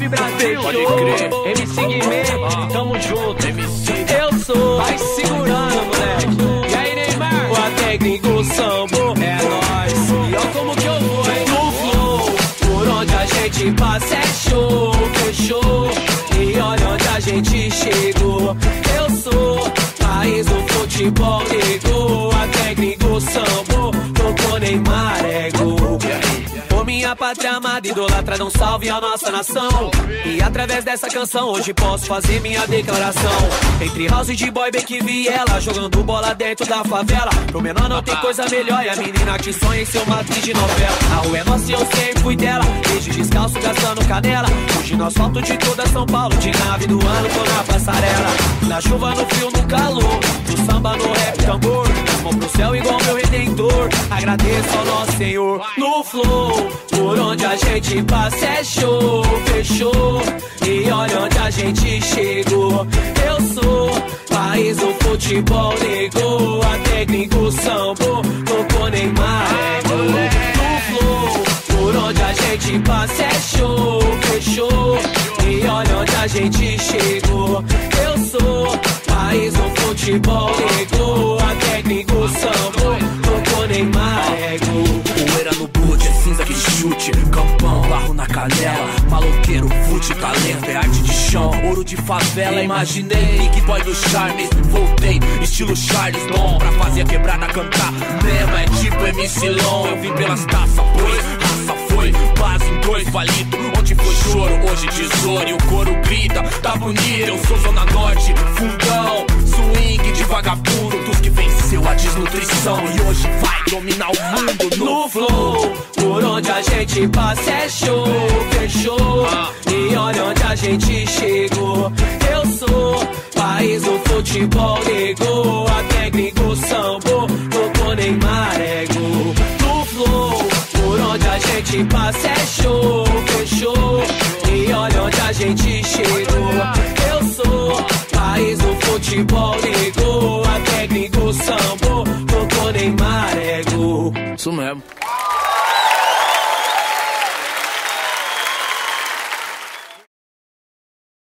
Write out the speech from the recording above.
Brasil, pode crer. MC Guimê, tamo junto. Eu sou, vai segurando, moleque. E aí, Neymar? O até gringo sambo, é nóis. E ó como que eu vou, hein? No flow, por onde a gente passa é show, fechou. E olha onde a gente chegou. Eu sou, país do futebol, negou. Até gringo sambo, tocou Neymar, é gol. Minha pátria amada, idolatra, dá um salve à nossa nação. E através dessa canção hoje posso fazer minha declaração. Entre house de boy, bem que vi ela jogando bola dentro da favela. Pro menor não tem coisa melhor, e a menina que sonha em ser uma atriz de novela. A rua é nossa e eu sempre fui dela, desde descalço gastando canela. Hoje no asfalto de toda São Paulo, de nave do ano tô na passarela. Na chuva, no frio, no calor, no samba, no rap, tambor. Mão pro céu igual meu redentor, agradeço ao nosso Senhor. No flow, por onde a gente passa é show, fechou. E olha onde a gente chegou. Eu sou, país do futebol, negou. Até gringo sambo, tocou Neymar, é gol. No flow, por onde a gente passa é show, fechou. E olha onde a gente chegou. Eu sou, país do futebol, negou. Até gringo sambo, tocou Neymar, é gol. Poeira no boot, é cinza que chute. Campão, barro na canela. Maloqueiro, fute, talento, é arte de chão. Ouro de favela, imaginei. Nick Boy do Charme, voltei. Estilo Charles Dom, pra fazer a quebrada cantar. Mesma é tipo MC Long. Eu vim pelas taças, pois raça foi. Base em dois palito. Onde foi choro, hoje tesouro. E o coro grita, tá bonito. Eu sou Zona Norte, fundão. Swing de vagabundo, dos que venceu a desnutrição. E hoje vai dominar o mundo no flow. Por onde a gente passa é show, fechou. E olha onde a gente chegou. Eu sou, país do futebol, negou. Até gringo sambo, tocou Neymar, é gol. No flow, por onde a gente passa é show, fechou. E olha onde a gente chegou. Eu sou, país do futebol,